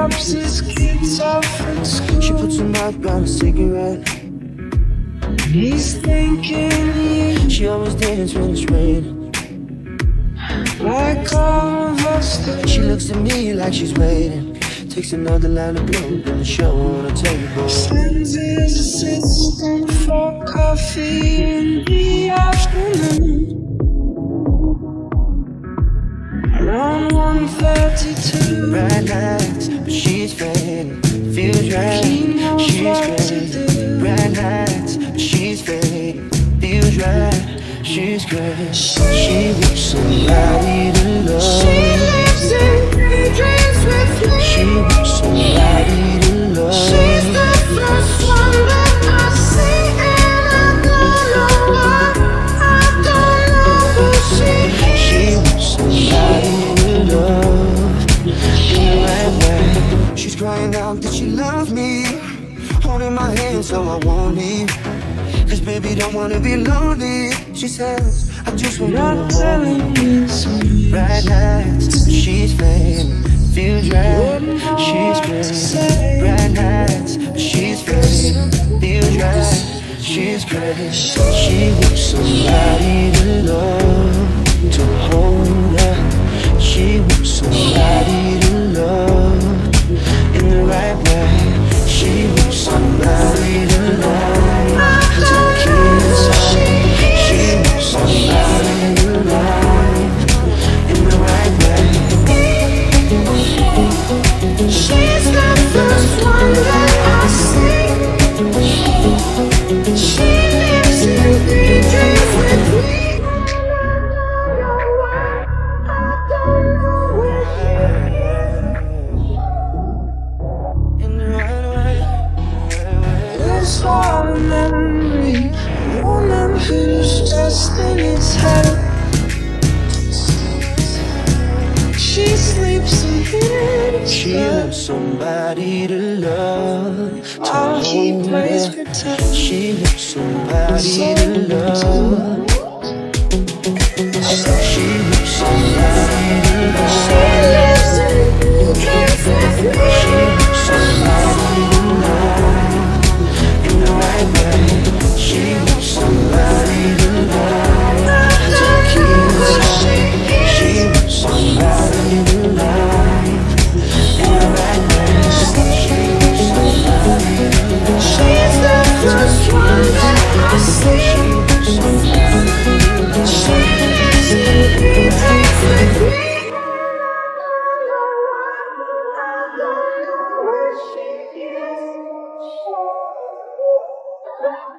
drops his guitar from school. She puts a mouth on a cigarette. He's thinking She always dance when it's raining. like all of us do. She looks at me like she's waiting. Takes another line of blue and the show on a table. Sends his assistant for coffee in the afternoon. Around 1:32. Bright lights, but she's fading. Feels right, she's great. Bright lights, but she's fading. Feels right, she's great. She wants somebody to love. She lives in daydreams with me. She wants somebody to love. She's the first one that I see, and I don't know why. I don't know who she is. She wants somebody to love in the right way. She's crying out that she loves me, holding my hand so I won't leave. Cause baby don't wanna be lonely. She says, I just wanna Not hold telling you. me some Bright lights, but she's fading. Feels right, she's great. Bright lights, but she's fading. Feels right, she's great. She wants somebody to love, to hold her. She wants somebody to love in the right way. She wants somebody to love, to kiss her. She wants somebody to love in the right way. She's the first one that I see. She lives in daydreams with me. I don't know where she is. In the right way. This all a memory, a woman who's just in his head. She sleeps in his She bed wants somebody to love, to while he hold plays her. pretend. She wants somebody to love. She wants somebody to love. She lives in dreams with me. She wants somebody to love in the right way. She wants somebody to love, to kiss her. She wants somebody to love in the right way. She wants somebody to love. She's the first one that I see. She lives in dreams with me. I don't know where she is.